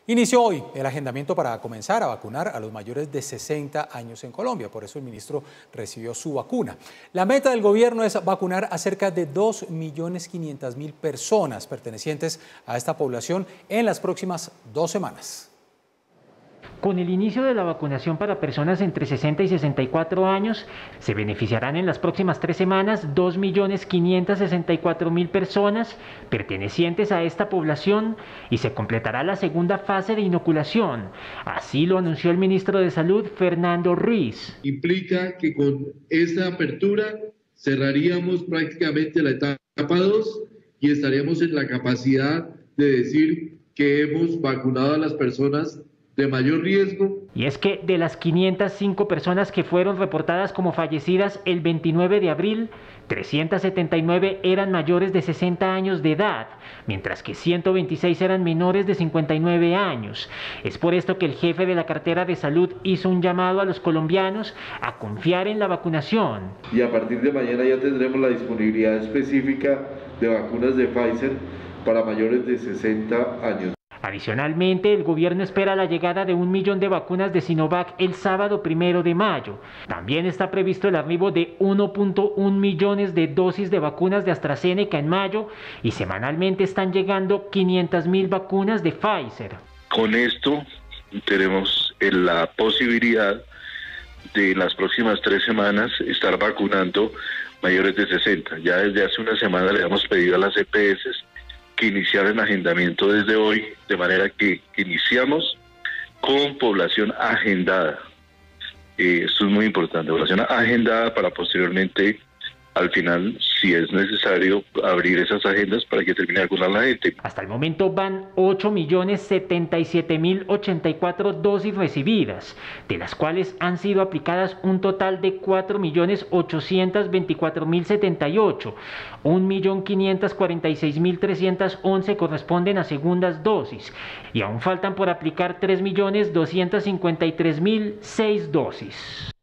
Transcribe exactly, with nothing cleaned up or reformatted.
Inició hoy el agendamiento para comenzar a vacunar a los mayores de sesenta años en Colombia. Por eso el ministro recibió su vacuna. La meta del gobierno es vacunar a cerca de dos millones quinientas mil personas pertenecientes a esta población en las próximas dos semanas. Con el inicio de la vacunación para personas entre sesenta y sesenta y cuatro años, se beneficiarán en las próximas tres semanas dos millones quinientas sesenta y cuatro mil personas pertenecientes a esta población y se completará la segunda fase de inoculación. Así lo anunció el ministro de Salud, Fernando Ruiz. Implica que con esta apertura cerraríamos prácticamente la etapa dos y estaríamos en la capacidad de decir que hemos vacunado a las personas de mayor riesgo. Y es que de las quinientas cinco personas que fueron reportadas como fallecidas el veintinueve de abril, trescientas setenta y nueve eran mayores de sesenta años de edad, mientras que ciento veintiséis eran menores de cincuenta y nueve años. Es por esto que el jefe de la cartera de salud hizo un llamado a los colombianos a confiar en la vacunación. Y a partir de mañana ya tendremos la disponibilidad específica de vacunas de Pfizer para mayores de sesenta años. Adicionalmente, el gobierno espera la llegada de un millón de vacunas de Sinovac el sábado primero de mayo. También está previsto el arribo de uno punto uno millones de dosis de vacunas de AstraZeneca en mayo y semanalmente están llegando quinientas mil vacunas de Pfizer. Con esto tenemos la posibilidad de en las próximas tres semanas estar vacunando mayores de sesenta. Ya desde hace una semana le hemos pedido a las E P S que iniciaran agendamiento desde hoy, de manera que iniciamos con población agendada. Eh, esto es muy importante, población agendada para posteriormente, al final, si es necesario, abrir esas agendas para que termine de vacunar la gente. Hasta el momento van ocho millones setenta y siete mil ochenta y cuatro dosis recibidas, de las cuales han sido aplicadas un total de cuatro millones ochocientos veinticuatro mil setenta y ocho. un millón quinientos cuarenta y seis mil trescientos once corresponden a segundas dosis y aún faltan por aplicar tres millones doscientos cincuenta y tres mil seis dosis.